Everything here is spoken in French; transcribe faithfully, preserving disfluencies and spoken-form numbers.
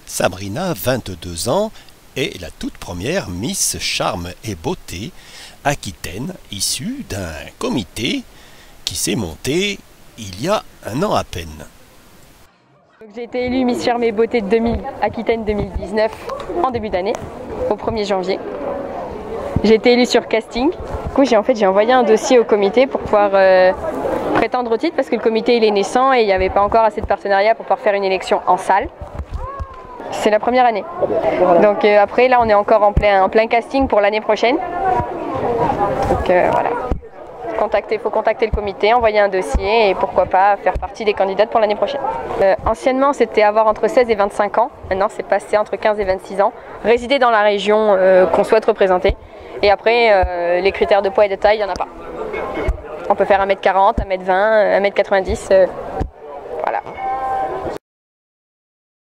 Sabrina, vingt-deux ans, est la toute première Miss Charme et Beauté Aquitaine, issue d'un comité qui s'est monté il y a un an à peine. J'ai été élue Miss Charme et Beauté de deux mille, Aquitaine deux mille dix-neuf en début d'année, au premier janvier. J'ai été élue sur casting. Du coup, j'ai en fait, j'ai envoyé un dossier au comité pour pouvoir euh, prétendre au titre parce que le comité il est naissant et il n'y avait pas encore assez de partenariats pour pouvoir faire une élection en salle. C'est la première année. Donc euh, après, là, on est encore en plein, en plein casting pour l'année prochaine. Donc euh, voilà. Il faut contacter le comité, envoyer un dossier et pourquoi pas faire partie des candidates pour l'année prochaine. Euh, anciennement, c'était avoir entre seize et vingt-cinq ans. Maintenant, c'est passé entre quinze et vingt-six ans. Résider dans la région euh, qu'on souhaite représenter. Et après, euh, les critères de poids et de taille, il n'y en a pas. On peut faire un mètre quarante, un mètre vingt, un mètre quatre-vingt-dix. Euh, voilà.